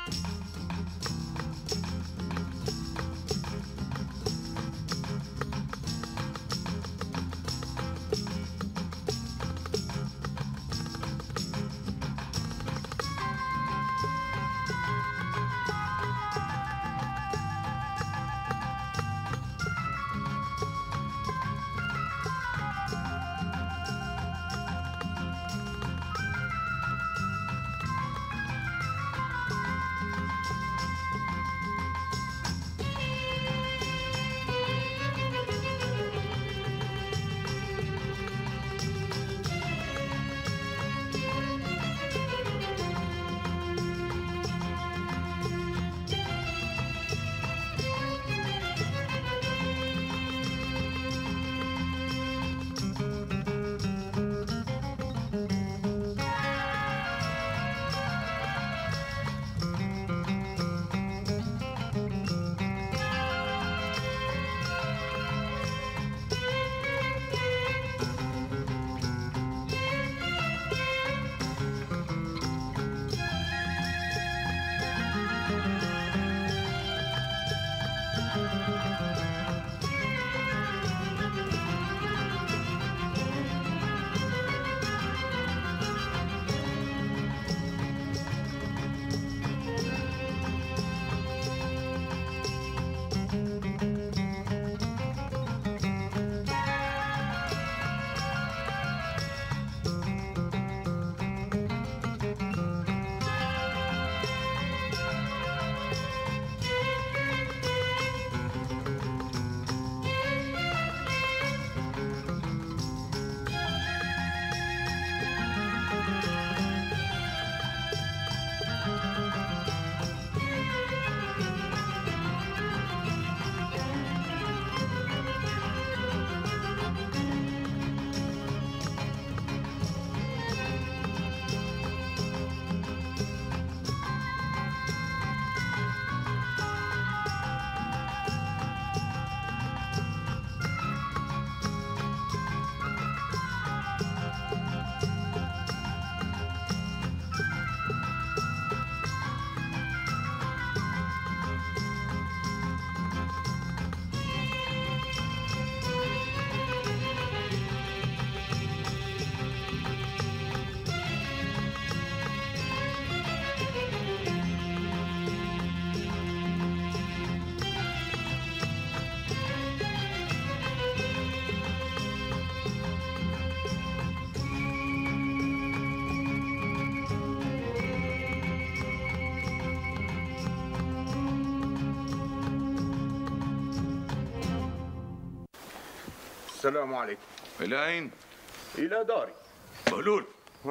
السلام عليكم. إلى أين؟ إلى داري. بهلول.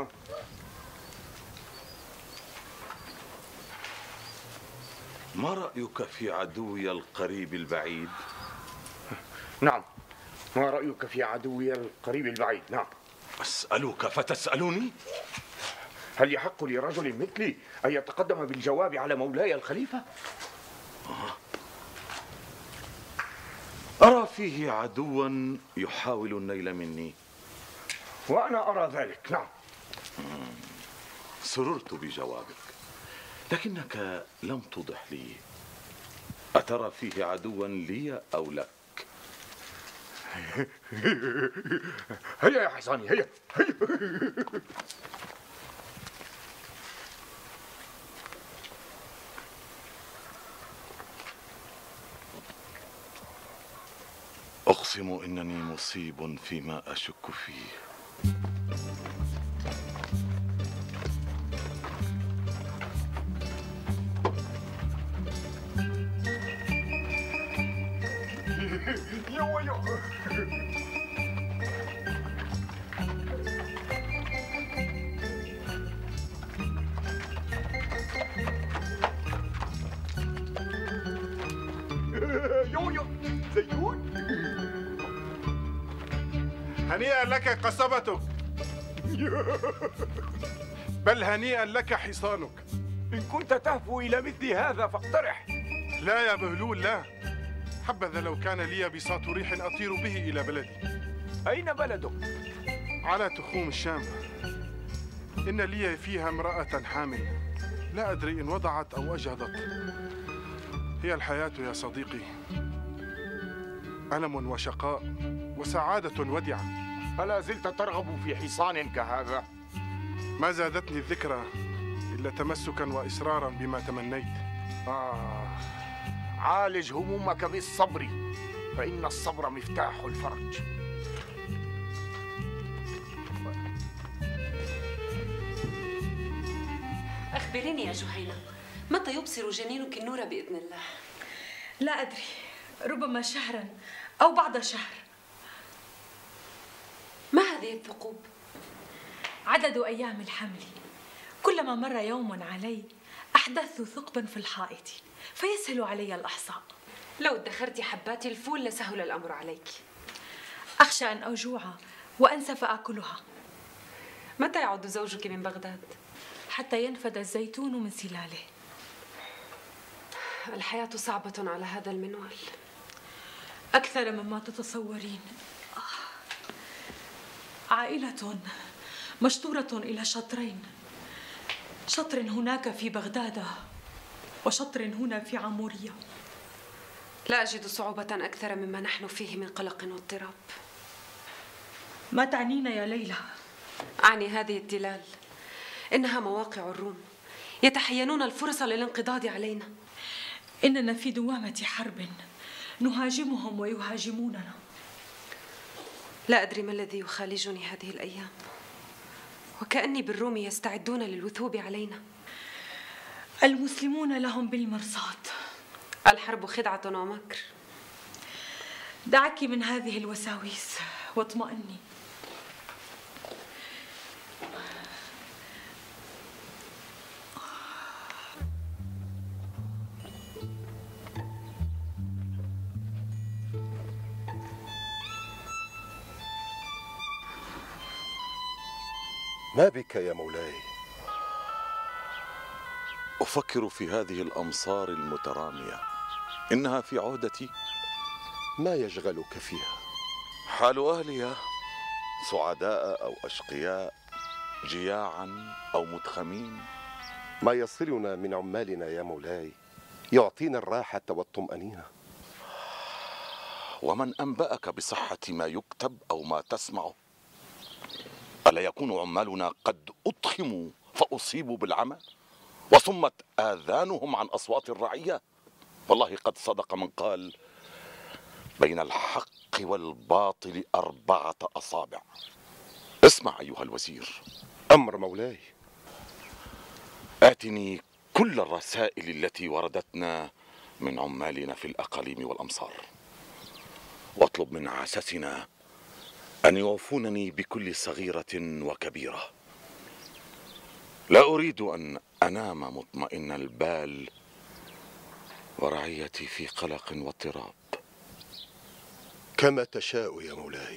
ما رأيك في عدوي القريب البعيد؟ نعم، ما رأيك في عدوي القريب البعيد؟ نعم. أسألك فتسألني؟ هل يحق لرجل مثلي أن يتقدم بالجواب على مولاي الخليفة؟ أرى فيه عدوا يحاول النيل مني. وأنا أرى ذلك، نعم. سررت بجوابك، لكنك لم توضح لي. أترى فيه عدوا لي أو لك؟ هيا يا حصاني، هيا هيا. أقسم إنني مصيب فيما أشك فيه. هنيئا لك قصبتك، بل هنيئا لك حصانك. إن كنت تهفو إلى مثل هذا فاقترح. لا يا بهلول، لا. حبذا لو كان لي بساط ريح أطير به إلى بلدي. أين بلدك؟ على تخوم الشام. إن لي فيها امرأة حامل. لا أدري إن وضعت أو أجهضت. هي الحياة يا صديقي، ألم وشقاء وسعادة ودعة. ألا زلت ترغب في حصان كهذا؟ ما زادتني الذكرى إلا تمسكا وإصرارا بما تمنيت. عالج همومك بالصبر، فإن الصبر مفتاح الفرج. أخبريني يا جهينة، متى يبصر جنينك النور بإذن الله؟ لا أدري، ربما شهرا أو بعد شهر. ما هذه الثقوب؟ عدد أيام الحمل، كلما مر يوم علي أحدثت ثقبا في الحائط فيسهل علي الأحصاء. لو ادخرت حبات الفول لسهل الأمر عليك. أخشى أن أجوع وأنسى فآكلها. متى يعود زوجك من بغداد؟ حتى ينفد الزيتون من سلاله. الحياة صعبة على هذا المنوال. أكثر مما تتصورين. عائلة مشطورة إلى شطرين، شطر هناك في بغداد وشطر هنا في عمورية. لا أجد صعوبة أكثر مما نحن فيه من قلق واضطراب. ما تعنين يا ليلى؟ أعني هذه التلال، إنها مواقع الروم، يتحينون الفرص للانقضاض علينا. إننا في دوامة حرب، نهاجمهم ويهاجموننا. لا أدري ما الذي يخالجني هذه الأيام، وكأني بالروم يستعدون للوثوب علينا. المسلمون لهم بالمرصاد. الحرب خدعة ومكر. دعك من هذه الوساويس واطمئني. ما بك يا مولاي؟ أفكر في هذه الأمصار المترامية، إنها في عهدتي. ما يشغلك فيها؟ حال أهلها، سعداء أو أشقياء، جياعا أو مدخمين. ما يصلنا من عمالنا يا مولاي يعطينا الراحة والطمأنينة. ومن أنبأك بصحة ما يكتب أو ما تسمعه؟ ألا يكون عمالنا قد أضخموا فأصيبوا بالعمى وصمت آذانهم عن أصوات الرعية؟ والله قد صدق من قال: بين الحق والباطل 4 أصابع. اسمع أيها الوزير. أمر مولاي. آتني كل الرسائل التي وردتنا من عمالنا في الأقاليم والأمصار، واطلب من عسسنا أن يوفونني بكل صغيرة وكبيرة. لا أريد أن أنام مطمئن البال ورعيتي في قلق واضطراب. كما تشاء يا مولاي.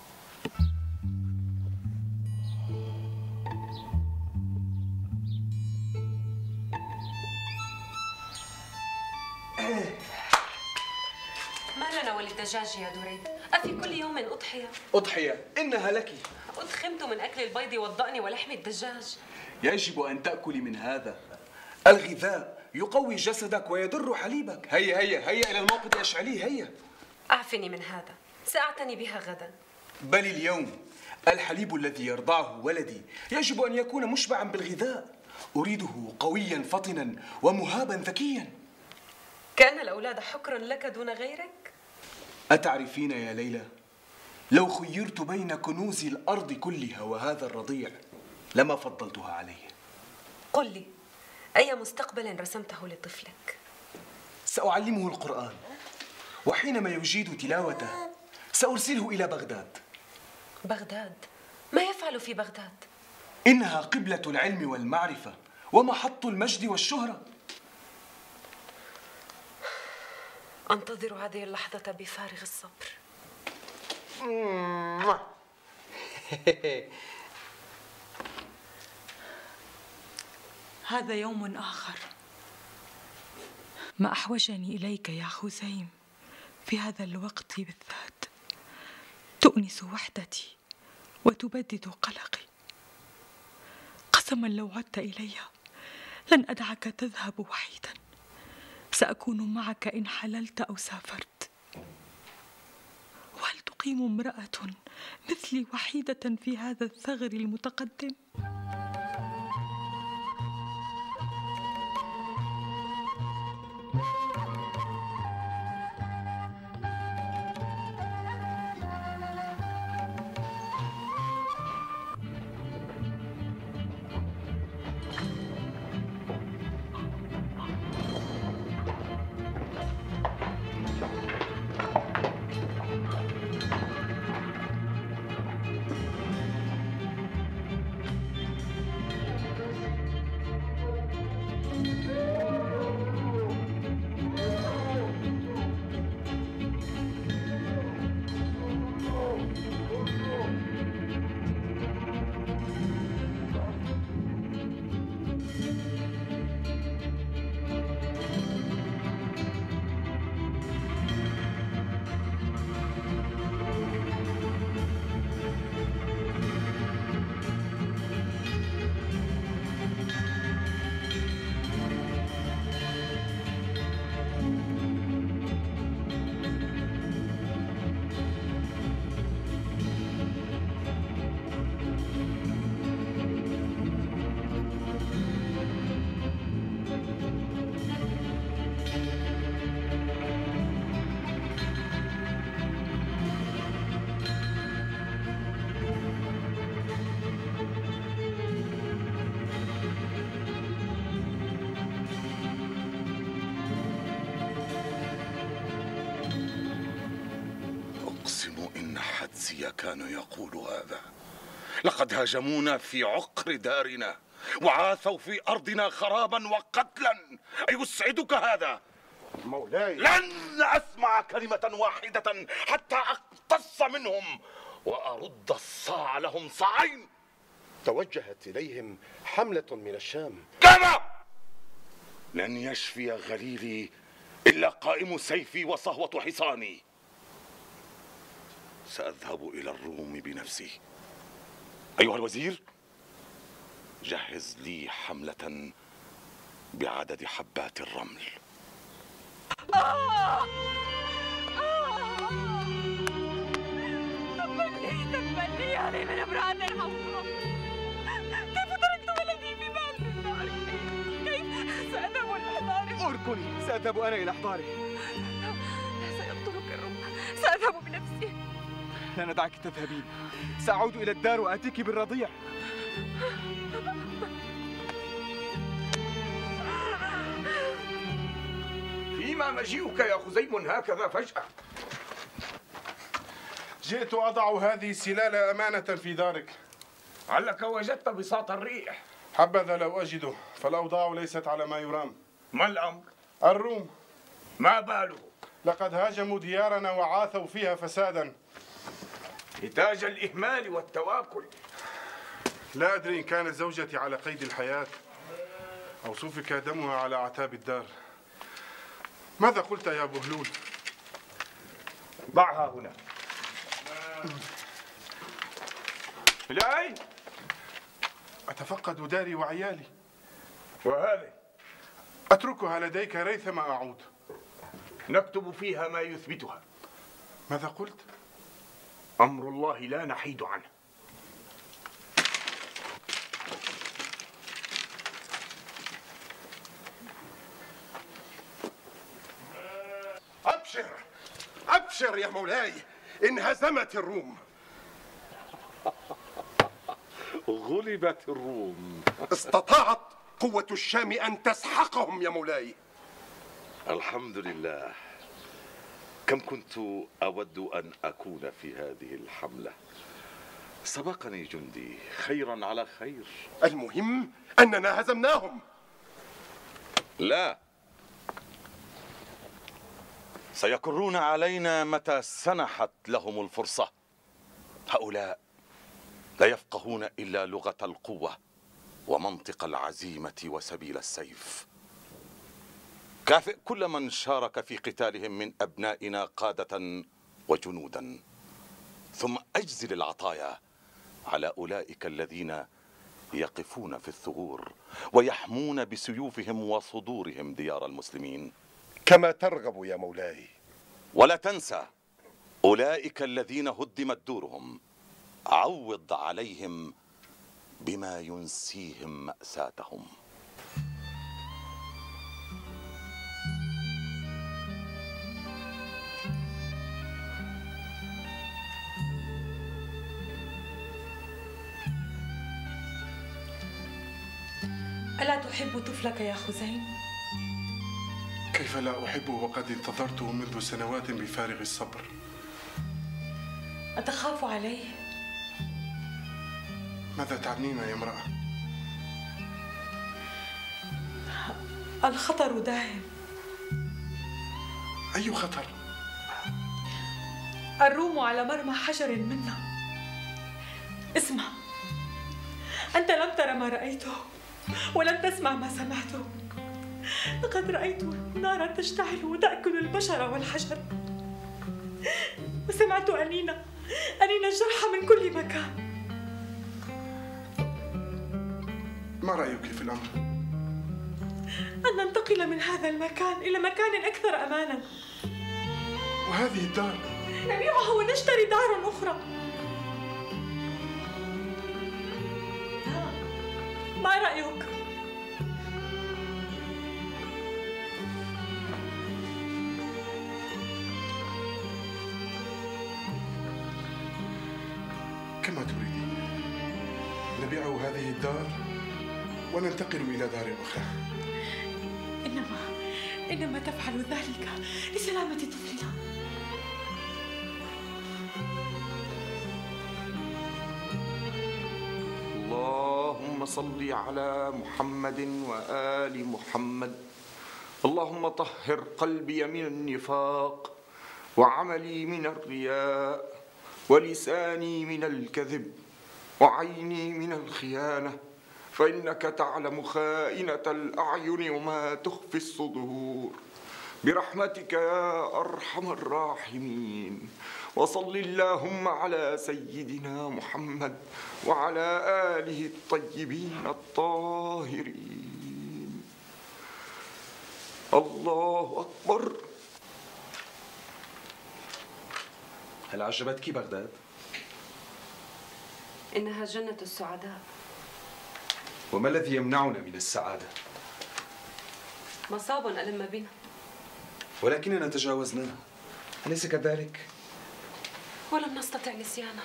ما لنا وللدجاج يا دريد؟ أفي كل يوم أضحية؟ أضحية إنها لك. أدخمت من أكل البيض والضأن ولحم الدجاج. يجب أن تأكلي من هذا. الغذاء يقوي جسدك ويدر حليبك. هيا هيا هيا إلى الموقد أشعليه. هيا. أعفني من هذا، سأعتني بها غدا. بل اليوم الحليب الذي يرضعه ولدي يجب أن يكون مشبعا بالغذاء. أريده قويا فطنا ومهابا ذكيا. كأن الأولاد حكرا لك دون غيرك؟ أتعرفين يا ليلى، لو خيرت بين كنوز الأرض كلها وهذا الرضيع لما فضلتها عليه. قل لي، أي مستقبل رسمته لطفلك؟ سأعلمه القرآن، وحينما يجيد تلاوته سأرسله إلى بغداد. بغداد؟ ما يفعل في بغداد؟ إنها قبلة العلم والمعرفة ومحط المجد والشهرة. أنتظر هذه اللحظة بفارغ الصبر. هذا يوم آخر. ما أحوجني إليك يا خزيم في هذا الوقت بالذات. تؤنس وحدتي وتبدد قلقي. قسما لو عدت إلي لن أدعك تذهب وحيدا، سأكون معك إن حللت أو سافرت. وهل تقيم امرأة مثلي وحيدة في هذا الثغر المتقدم؟ كان يقول هذا. لقد هاجمونا في عقر دارنا وعاثوا في أرضنا خرابا وقتلا. أيسعدك هذا؟ مولاي، لن أسمع كلمة واحدة حتى أقتص منهم وأرد الصاع لهم صاعين. توجهت إليهم حملة من الشام. كما لن يشفي غليلي إلا قائم سيفي وصهوة حصاني. سأذهب إلى الروم بنفسي. أيها الوزير، جهز لي حملة بعدد حبات الرمل. تبني علي من امرأة الحمراء. كيف تركت ولدي في باب النار؟ كيف سأذهب لإحضاره؟ اركني، سأذهب أنا إلى إحضاره. سيقتلك الرب، سأذهب بنفسي. لا ندعك تذهبين، سأعود إلى الدار وآتيك بالرضيع. فيما مجيئك يا خزيم هكذا فجأة؟ جئت أضع هذه السلال أمانة في دارك. علك وجدت بساط الريح. حبذا لو أجده، فالأوضاع ليست على ما يرام. ما الأمر؟ الروم. ما باله؟ لقد هاجموا ديارنا وعاثوا فيها فسادا. نتاج الإهمال والتواكل. لا أدري إن كانت زوجتي على قيد الحياة أو سفك دمها على أعتاب الدار. ماذا قلت يا بهلول؟ ضعها هنا. إلى أين؟ أتفقد داري وعيالي. وهذه؟ أتركها لديك ريثما أعود. نكتب فيها ما يثبتها. ماذا قلت؟ أمر الله لا نحيد عنه. أبشر أبشر يا مولاي، انهزمت الروم. غلبت الروم. استطاعت قوة الشام أن تسحقهم يا مولاي. الحمد لله. كم كنت أود أن أكون في هذه الحملة. سبقني جندي، خيرا على خير. المهم أننا هزمناهم. لا، سيكرون علينا متى سنحت لهم الفرصة. هؤلاء لا يفقهون إلا لغة القوة ومنطق العزيمة وسبيل السيف. كافئ كل من شارك في قتالهم من أبنائنا قادة وجنودا، ثم أجزل العطايا على أولئك الذين يقفون في الثغور ويحمون بسيوفهم وصدورهم ديار المسلمين. كما ترغب يا مولاي. ولا تنسى أولئك الذين هدمت دورهم، عوض عليهم بما ينسيهم مأساتهم. ألا تحب طفلك يا خزين؟ كيف لا أحبه وقد انتظرته منذ سنوات بفارغ الصبر. أتخاف عليه؟ ماذا تعنين يا امرأة؟ الخطر داهم. أي خطر؟ الروم على مرمى حجر منا. اسمع، أنت لم تر ما رأيته ولم تسمع ما سمعته. لقد رأيت نارا تشتعل وتأكل البشر والحجر، وسمعت أنين الجرح من كل مكان. ما رأيك في الأمر؟ أن ننتقل من هذا المكان إلى مكان أكثر أمانا. وهذه الدار؟ نبيعها ونشتري دارا أخرى. ما رأيك؟ كما تريدين. نبيع هذه الدار وننتقل إلى دار أخرى. إنما تفعل ذلك لسلامة طفلنا. اللهم صل على محمد وآل محمد. اللهم طهر قلبي من النفاق وعملي من الرياء ولساني من الكذب وعيني من الخيانة، فإنك تعلم خائنة الأعين وما تخفي الصدور، برحمتك يا أرحم الراحمين. وصل اللهم على سيدنا محمد وعلى آله الطيبين الطاهرين. الله أكبر. هل عجبتك بغداد؟ إنها جنة السعداء. وما الذي يمنعنا من السعادة؟ مصاب ألم بنا، ولكننا تجاوزناه، أليس كذلك؟ ولم نستطع نسيانها.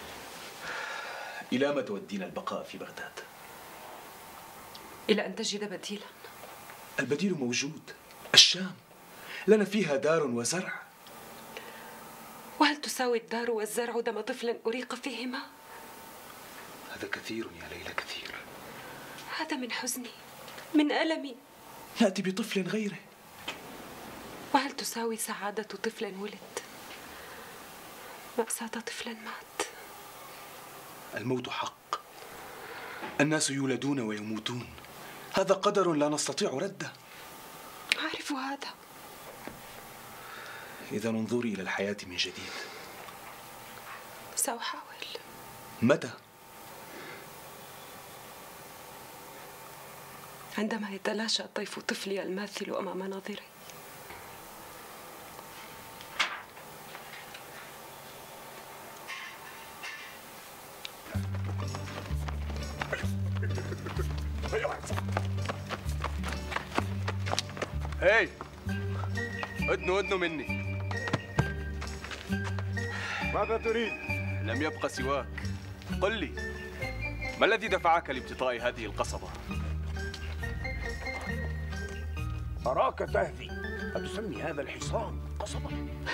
إلى ما تودينا البقاء في بغداد؟ إلى أن تجد بديلا. البديل موجود، الشام، لنا فيها دار وزرع. وهل تساوي الدار والزرع دم طفل أريق فيهما؟ هذا كثير يا ليلى، كثير. هذا من حزني، من ألمي. نأتي بطفل غيره. وهل تساوي سعادة طفل ولد مأساة طفل مات؟ الموت حق، الناس يولدون ويموتون، هذا قدر لا نستطيع رده. أعرف هذا. إذا انظري إلى الحياة من جديد. سأحاول. متى؟ عندما يتلاشى طيف طفلي الماثل أمام ناظري. هاي، ادنوا مني. ماذا تريد؟ لم يبق سواك. قل لي، ما الذي دفعك لابتطاء هذه القصبة؟ أراك تهذي. أتسمي هذا الحصان قصبة؟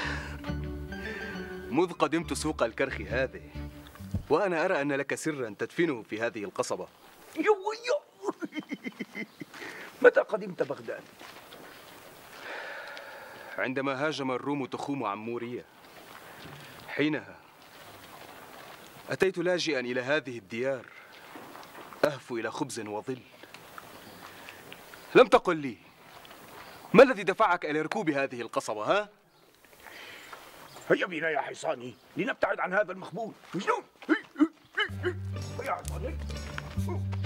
مذ قدمت سوق الكرخ هذه وأنا أرى أن لك سرا تدفنه في هذه القصبة. يو متى قدمت بغداد؟ عندما هاجم الروم تخوم عمورية. حينها أتيت لاجئا إلى هذه الديار أهفو إلى خبز وظل. لم تقل لي ما الذي دفعك إلى ركوب هذه القصبة؟ ها؟ هيا بنا يا حصاني لنبتعد عن هذا المخبول. مجنون. يا حصاني.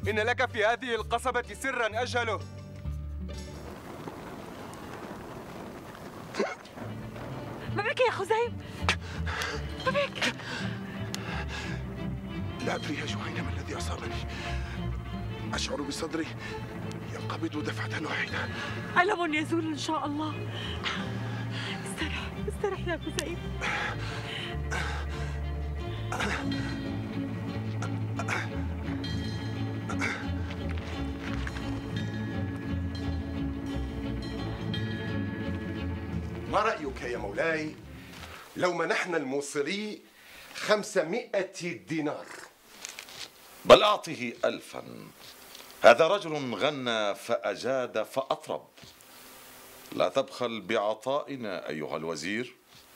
إن لك في هذه القصبة سرا أجهله. ما بك يا خزيم؟ ما بك؟ لا أدري يا جهينة ما الذي أصابني. أشعر بصدري ينقبض دفعة واحدة. ألم يزول إن شاء الله. استرح استرح يا خزيم. ما رأيك يا مولاي لو منحنا الموصلي 500 دينار؟ بل أعطه 1000. هذا رجل غنى فأجاد فأطرب. لا تبخل بعطائنا أيها الوزير.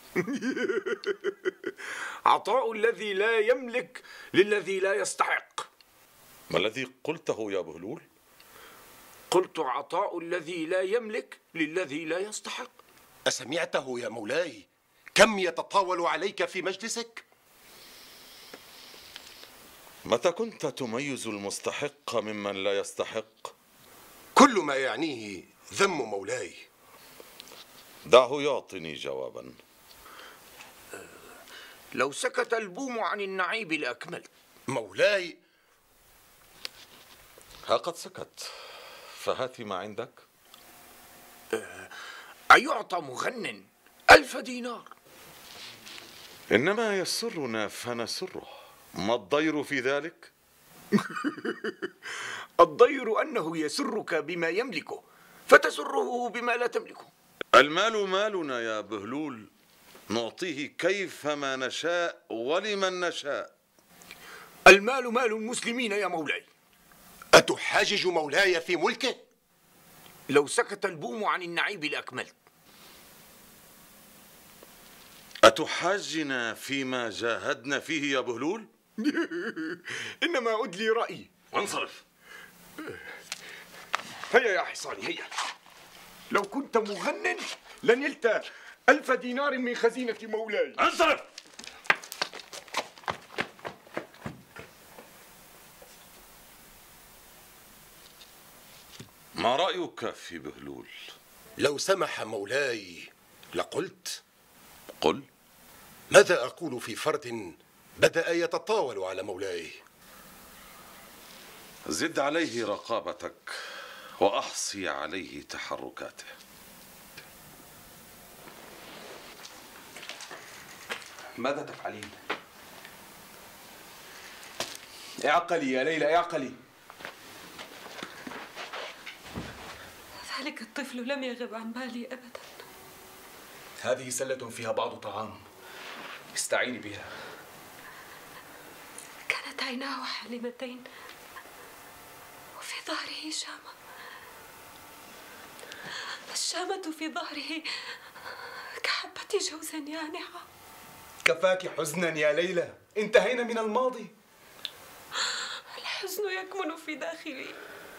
عطاء الذي لا يملك للذي لا يستحق. ما الذي قلته يا بهلول؟ قلت عطاء الذي لا يملك للذي لا يستحق. أسمعته يا مولاي؟ كم يتطاول عليك في مجلسك؟ متى كنت تميز المستحق ممن لا يستحق؟ كل ما يعنيه ذم مولاي. دعه يعطني جوابا. لو سكت البوم عن النعيب لأكملت. مولاي ها قد سكت، فهات ما عندك. أيعطى مغن 1000 دينار؟ إنما يسرنا فنسره. ما الضير في ذلك؟ الضير أنه يسرك بما يملكه فتسره بما لا تملكه. المال مالنا يا بهلول، نعطيه كيفما نشاء ولمن نشاء. المال مال المسلمين يا مولاي. أتحاجج مولاي في ملكه؟ لو سكت البوم عن النعيب لأكملت. أتحاجنا فيما جاهدنا فيه يا بهلول؟ إنما أدلي رأيي. وانصرف. هيا يا حصاني هيا. لو كنت مغنٍ لنلت 1000 دينار من خزينة مولاي. انصرف. ما رأيك في بهلول؟ لو سمح مولاي لقلت. قل. ماذا أقول في فرد بدأ يتطاول على مولاي؟ زد عليه رقابتك وأحصي عليه تحركاته. ماذا تفعلين؟ اعقلي يا ليلى اعقلي. ذلك الطفل لم يغب عن بالي أبدا. هذه سلة فيها بعض طعام، استعيني بها. كانت عيناه حالمتين وفي ظهره شامة. الشامة في ظهره كحبة جوز يانعة. كفاك حزنا يا ليلى، انتهينا من الماضي. الحزن يكمن في داخلي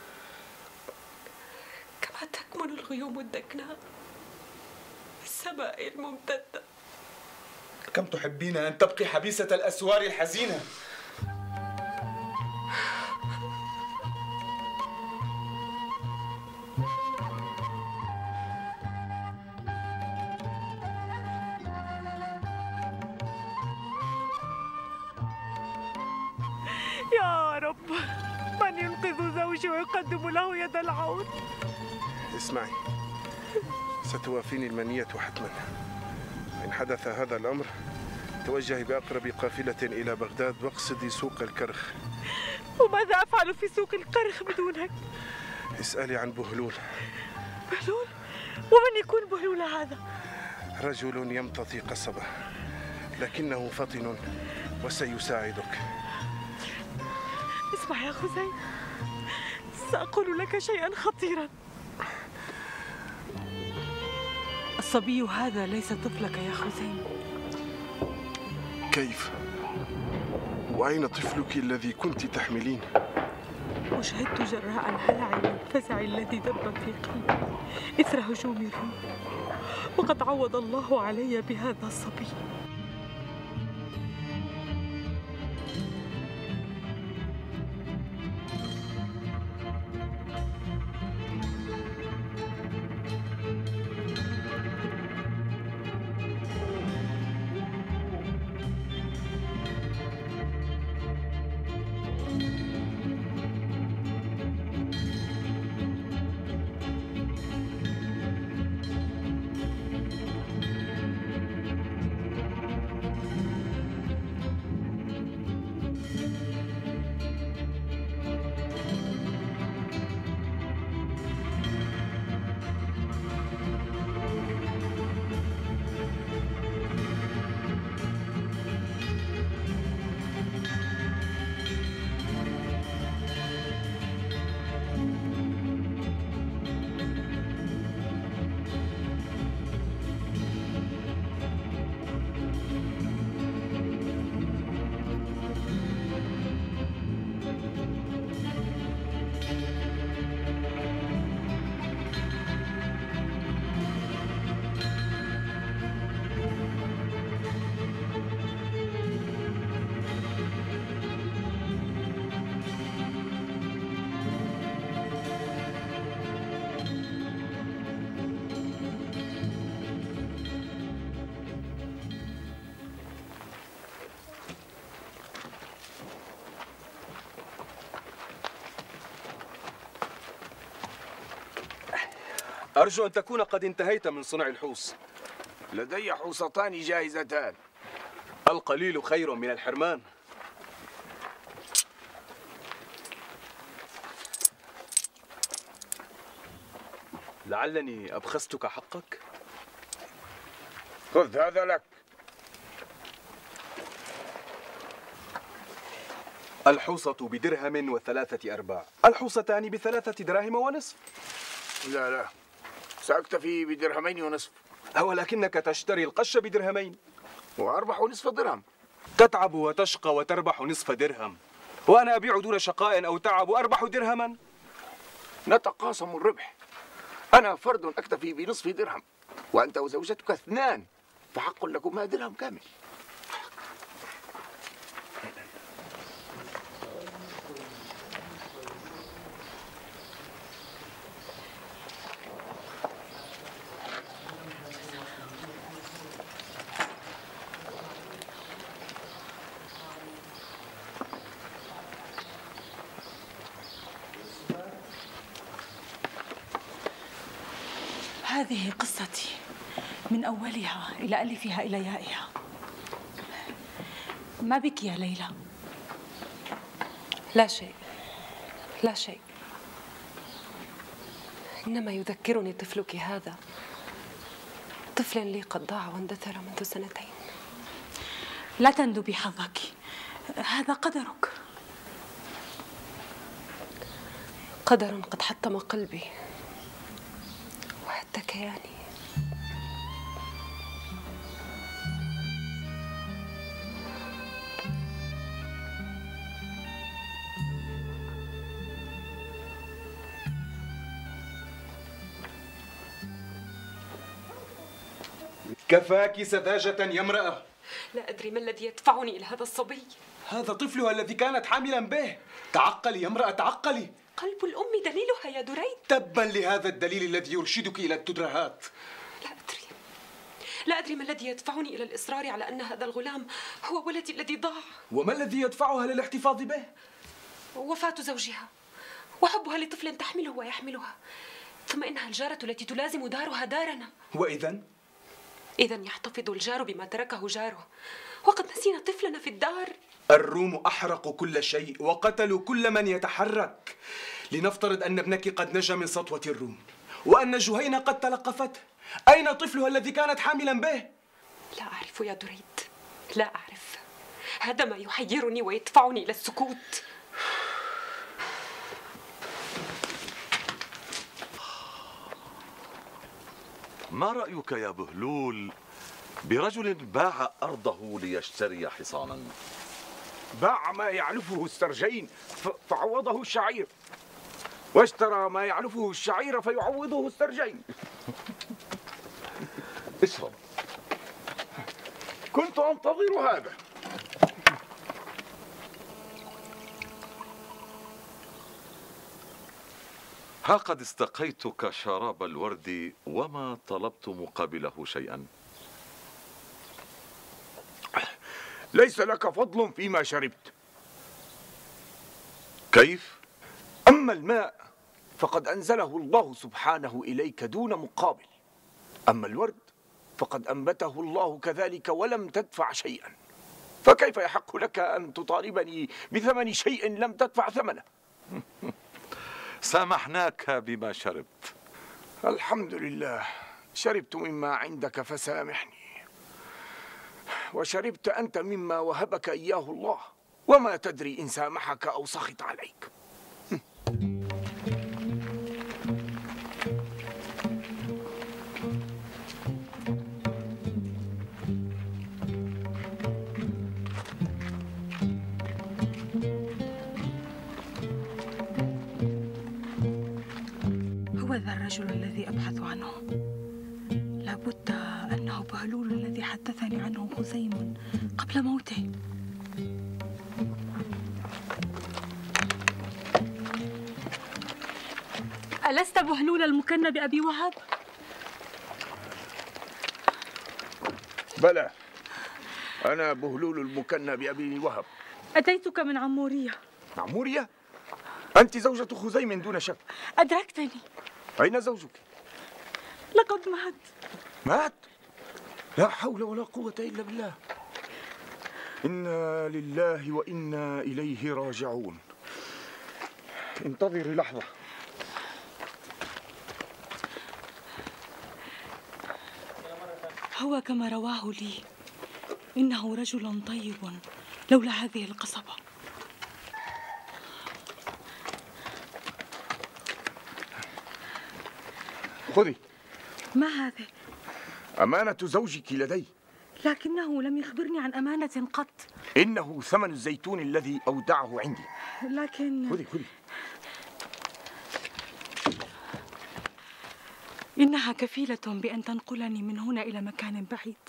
كما تكمن الغيوم الدكناء في السماء الممتدة. كم تحبين أن تبقي حبيسة الأسوار الحزينة. يا رب، من ينقذ زوجي ويقدم له يد العون؟ اسمعي، ستوافيني المنية حتما. إن حدث هذا الأمر توجهي بأقرب قافلة إلى بغداد واقصدي سوق الكرخ. وماذا أفعل في سوق الكرخ بدونك؟ اسألي عن بهلول. بهلول؟ ومن يكون بهلول هذا؟ رجل يمتطي قصبة، لكنه فطن وسيساعدك. اسمع يا خزيم، سأقول لك شيئا خطيرا. الصبي هذا ليس طفلك يا خزيم. كيف؟ وأين طفلك الذي كنت تحملين؟ أشهدت جراء الهلع والفزع الذي دب في قلبي إثر هجوم الروم، وقد عوض الله علي بهذا الصبي. أرجو أن تكون قد انتهيت من صنع الحوص. لدي حوصتان جاهزتان. القليل خير من الحرمان. لعلني أبخستك حقك. خذ هذا لك. الحوصة بدرهم و3 أرباع، الحوصتان ب3 دراهم ونصف. لا، سأكتفي ب2.5 درهم. ولكنك تشتري القش ب2 وأربح نصف درهم. تتعب وتشقى وتربح نصف درهم، وأنا أبيع دون شقاء أو تعب وأربح درهما. نتقاسم الربح. أنا فرد أكتفي بنصف درهم، وأنت وزوجتك 2، فحق لكما درهم كامل. هذه قصتي من أولها إلى ألفها إلى يائها. ما بك يا ليلى؟ لا شيء، لا شيء. إنما يذكرني طفلك هذا، طفل لي قد ضاع واندثر منذ 2 سنين. لا تندبي حظك، هذا قدرك. قدر قد حطم قلبي وهد كياني. كفاك سذاجة يا امرأة. لا أدري ما الذي يدفعني إلى هذا الصبي. هذا طفلها الذي كانت حاملا به. تعقلي يا امرأة، تعقلي. قلب الأم دليلها يا دريد. تبا لهذا الدليل الذي يرشدك إلى الترهات. لا أدري ما الذي يدفعني إلى الإصرار على أن هذا الغلام هو ولدي الذي ضاع. وما الذي يدفعها للاحتفاظ به؟ وفاة زوجها وحبها لطفل تحمله ويحملها، ثم إنها الجارة التي تلازم دارها دارنا. وإذن؟ إذن يحتفظ الجار بما تركه جاره، وقد نسينا طفلنا في الدار. الروم أحرقوا كل شيء وقتلوا كل من يتحرك. لنفترض أن ابنك قد نجا من سطوة الروم، وأن جهينة قد تلقفته. أين طفلها الذي كانت حاملا به؟ لا أعرف يا دريد، لا أعرف. هذا ما يحيرني ويدفعني إلى السكوت. ما رأيك يا بهلول برجل باع أرضه ليشتري حصانا؟ باع ما يعلفه السرجين فعوضه الشعير، واشترى ما يعلفه الشعير فيعوضه السرجين. اشرب. كنت أنتظر هذا. ها قد استقيتك شراب الورد وما طلبت مقابله شيئا. ليس لك فضل فيما شربت. كيف؟ أما الماء فقد أنزله الله سبحانه إليك دون مقابل، أما الورد فقد أنبته الله كذلك ولم تدفع شيئا، فكيف يحق لك أن تطالبني بثمن شيء لم تدفع ثمنه؟ سامحناك بما شربت. الحمد لله، شربت مما عندك فسامحني، وشربت أنت مما وهبك إياه الله، وما تدري إن سامحك أو سخط عليك. هو ذا الرجل الذي أبحث عنه. لابد أنه بهلول الذي حدثني عنه خزيم قبل موته. ألست بهلول المكنى بأبي وهب؟ بلى، أنا بهلول المكنى بأبي وهب. أتيتك من عمورية. عمورية؟ أنت زوجة خزيم دون شك. أدركتني. أين زوجك؟ لقد مات. مات؟ لا حول ولا قوة إلا بالله. إنا لله وإنا إليه راجعون. انتظري لحظة. هو كما رواه لي، إنه رجل طيب لولا هذه القصبة. خذي. ما هذا؟ أمانة زوجك لدي. لكنه لم يخبرني عن أمانة قط. إنه ثمن الزيتون الذي أودعه عندي. لكن خذي. إنها كفيلة بأن تنقلني من هنا إلى مكان بعيد.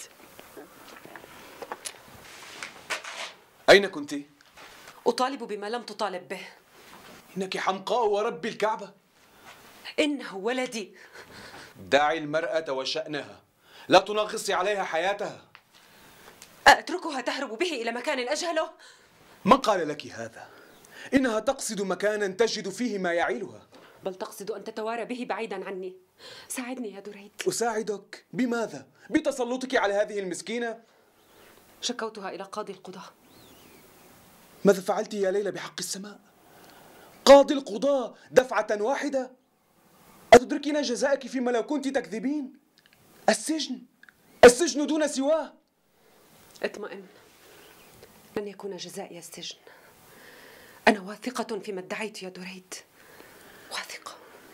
أين كنت؟ أطالب بما لم تطالب به. إنك حمقاء ورب الكعبة. إنه ولدي. دعي المرأة وشأنها، لا تنغصي عليها حياتها. أتركها تهرب به إلى مكان أجهله؟ من قال لك هذا؟ إنها تقصد مكانا تجد فيه ما يعيلها. بل تقصد أن تتوارى به بعيدا عني. ساعدني يا دريد. أساعدك؟ بماذا؟ بتسلطك على هذه المسكينة؟ شكوتها إلى قاضي القضاة. ماذا فعلت يا ليلى بحق السماء؟ قاضي القضاة دفعة واحدة؟ أتدركين جزاءك فيما لو كنت تكذبين؟ السجن دون سواه. اطمئن، لن يكون جزائي السجن. أنا واثقة فيما ادعيت يا دريد، واثقة.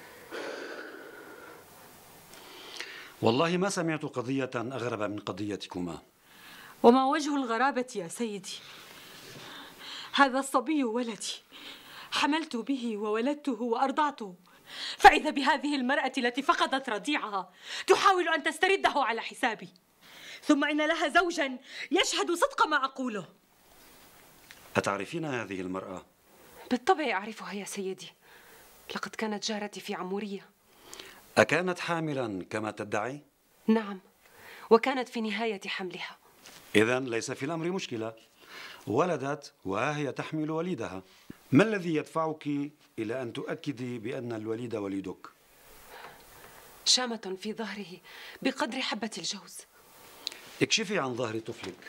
والله ما سمعت قضية أغرب من قضيتكما. وما وجه الغرابة يا سيدي؟ هذا الصبي ولدي، حملت به وولدته وأرضعته، فإذا بهذه المرأة التي فقدت رضيعها تحاول أن تسترده على حسابي، ثم إن لها زوجا يشهد صدق ما أقوله. أتعرفين هذه المرأة؟ بالطبع أعرفها يا سيدي، لقد كانت جارتي في عمورية. أكانت حاملا كما تدعي؟ نعم، وكانت في نهاية حملها. إذن ليس في الأمر مشكلة، ولدت وهي تحمل وليدها. ما الذي يدفعك إلى أن تؤكدي بأن الوليد وليدك؟ شامة في ظهره بقدر حبة الجوز. اكشفي عن ظهر طفلك.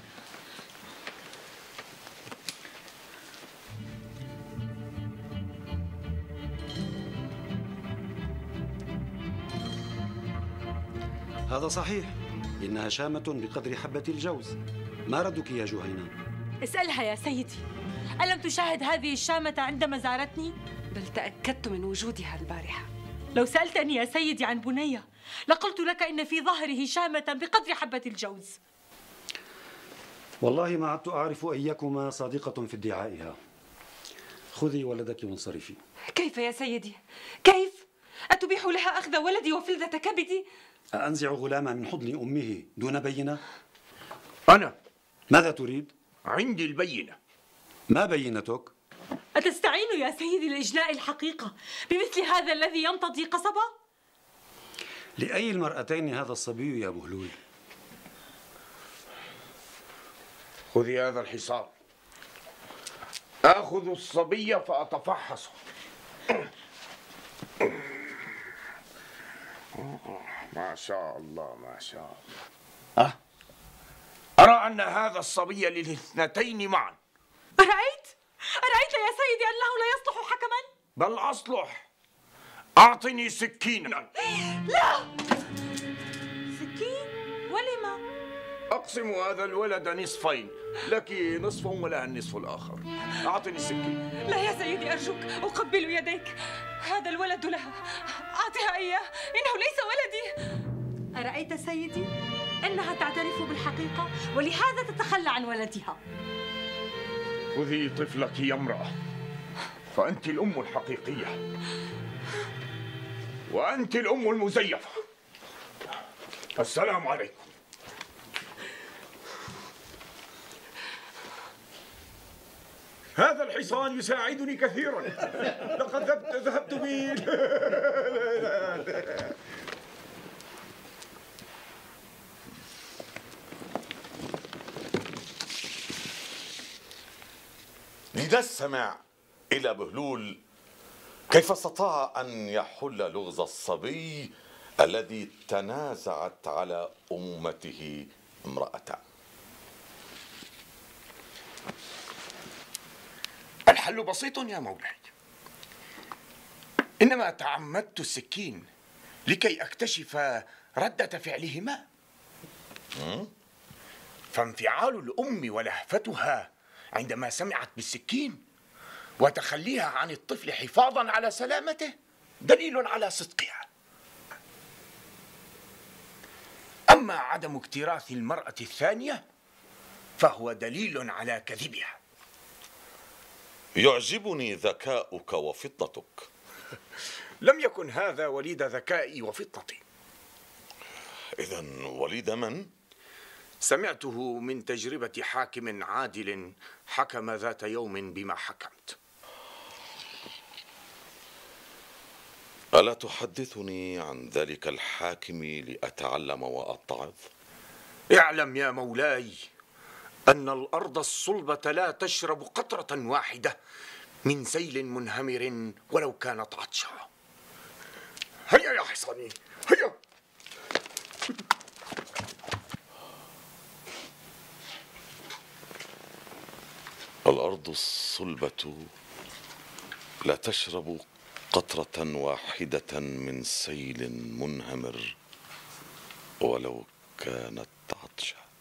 هذا صحيح، إنها شامة بقدر حبة الجوز. ما ردك يا جهينة؟ اسألها يا سيدي، ألم تشاهد هذه الشامة عندما زارتني؟ بل تأكدت من وجودها البارحة. لو سألتني يا سيدي عن بنية لقلت لك إن في ظهره شامة بقدر حبة الجوز. والله ما عدت أعرف أيكما صادقة في ادعائها. خذي ولدك وانصرفي. كيف يا سيدي؟ كيف؟ أتبيح لها أخذ ولدي وفلذة كبدي؟ أأنزع غلام من حضن أمه دون بينة؟ أنا. ماذا تريد؟ عندي البينة. ما بينتك؟ أتستعين يا سيدي لإجلاء الحقيقة بمثل هذا الذي يمتطي قصبة؟ لأي المرأتين هذا الصبي يا بهلول؟ خذي هذا الحصان. آخذ الصبي فأتفحصه. ما شاء الله ما شاء الله. أرى أن هذا الصبي للاثنتين معا. أرأيت يا سيدي أنه لا يصلح حكما؟ بل أصلح. أعطني سكينا. لا! سكين؟ ولما؟ أقسم هذا الولد نصفين، لك نصف ولها النصف الآخر. أعطني السكين. لا يا سيدي أرجوك، أقبل يديك. هذا الولد لها، أعطها إياه، إنه ليس ولدي. أرأيت سيدي؟ إنها تعترف بالحقيقة ولهذا تتخلى عن ولدها. خذي طفلك يا امرأة، فأنت الأم الحقيقية وأنت الأم المزيفة. السلام عليكم. هذا الحصان يساعدني كثيرا. لقد ذهبت به. لنستمع إلى بهلول كيف استطاع أن يحل لغز الصبي الذي تنازعت على أمته امرأتان. الحل بسيط يا مولاي، إنما تعمدت السكين لكي أكتشف ردة فعلهما. فانفعال الأم ولهفتها عندما سمعت بالسكين وتخليها عن الطفل حفاظا على سلامته دليل على صدقها. أما عدم اكتراث المرأة الثانية فهو دليل على كذبها. يعجبني ذكاؤك وفطنتك. لم يكن هذا وليد ذكائي وفطنتي. إذن وليد من؟ سمعته من تجربة حاكم عادل حكم ذات يوم بما حكمت. ألا تحدثني عن ذلك الحاكم لأتعلم وأتعظ؟ اعلم يا مولاي أن الأرض الصلبة لا تشرب قطرة واحدة من سيل منهمر ولو كانت عطشة. هيا يا حصاني هيا. الأرض الصلبة لا تشرب قطرة واحدة من سيل منهمر ولو كانت عطشة.